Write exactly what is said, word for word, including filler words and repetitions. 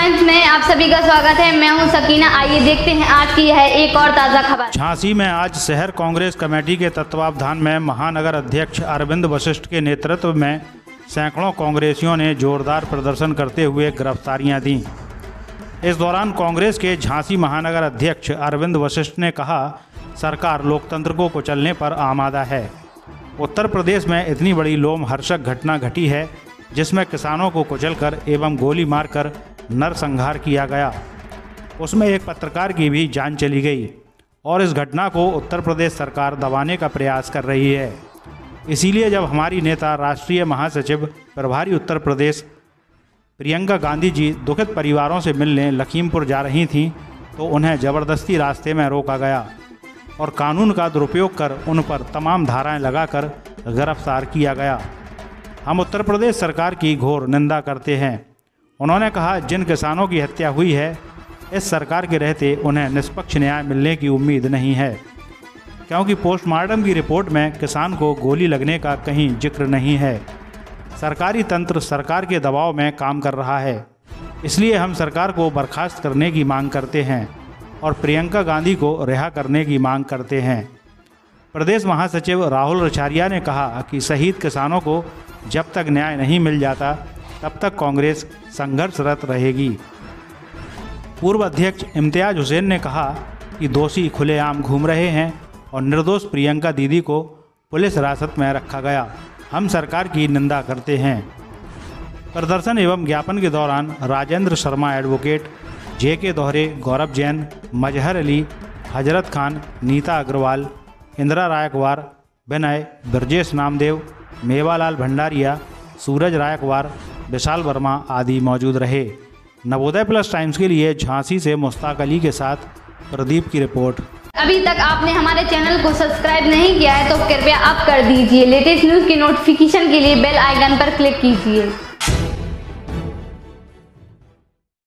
Times में आप सभी का स्वागत है। मैं हूं सकीना। आइए देखते हैं आज की है एक और ताज़ा खबर। झांसी में आज शहर कांग्रेस कमेटी के तत्वावधान में महानगर अध्यक्ष अरविंद वशिष्ठ के नेतृत्व में सैकड़ों कांग्रेसियों ने जोरदार प्रदर्शन करते हुए गिरफ्तारियां दी। इस दौरान कांग्रेस के झांसी महानगर अध्यक्ष अरविंद वशिष्ठ ने कहा, सरकार लोकतंत्र को कुचलने पर आमादा है। उत्तर प्रदेश में इतनी बड़ी लोमहर्षक घटना घटी है जिसमें किसानों को कुचलकर एवं गोली मारकर नरसंहार किया गया। उसमें एक पत्रकार की भी जान चली गई और इस घटना को उत्तर प्रदेश सरकार दबाने का प्रयास कर रही है। इसीलिए जब हमारी नेता राष्ट्रीय महासचिव प्रभारी उत्तर प्रदेश प्रियंका गांधी जी दुखित परिवारों से मिलने लखीमपुर जा रही थीं तो उन्हें ज़बरदस्ती रास्ते में रोका गया और कानून का दुरुपयोग कर उन पर तमाम धाराएं लगाकर गिरफ्तार किया गया। हम उत्तर प्रदेश सरकार की घोर निंदा करते हैं। उन्होंने कहा, जिन किसानों की हत्या हुई है इस सरकार के रहते उन्हें निष्पक्ष न्याय मिलने की उम्मीद नहीं है, क्योंकि पोस्टमार्टम की रिपोर्ट में किसान को गोली लगने का कहीं जिक्र नहीं है। सरकारी तंत्र सरकार के दबाव में काम कर रहा है, इसलिए हम सरकार को बर्खास्त करने की मांग करते हैं और प्रियंका गांधी को रिहा करने की मांग करते हैं। प्रदेश महासचिव राहुल रछारिया ने कहा कि शहीद किसानों को जब तक न्याय नहीं मिल जाता तब तक कांग्रेस संघर्षरत रहेगी। पूर्व अध्यक्ष इम्तियाज हुसैन ने कहा कि दोषी खुलेआम घूम रहे हैं और निर्दोष प्रियंका दीदी को पुलिस हिरासत में रखा गया। हम सरकार की निंदा करते हैं। प्रदर्शन एवं ज्ञापन के दौरान राजेंद्र शर्मा एडवोकेट, जे के दोहरे, गौरव जैन, मजहर अली, हजरत खान, नीता अग्रवाल, इंदिरा रायकवार, विनय, ब्रजेश नामदेव, मेवालाल भंडारिया, सूरज रायकवार, विशाल वर्मा आदि मौजूद रहे। नवोदय प्लस टाइम्स के लिए झांसी से मुश्ताक अली के साथ प्रदीप की रिपोर्ट। अभी तक आपने हमारे चैनल को सब्सक्राइब नहीं किया है तो कृपया आप कर दीजिए। लेटेस्ट न्यूज़ की नोटिफिकेशन के लिए बेल आइकन पर क्लिक कीजिए।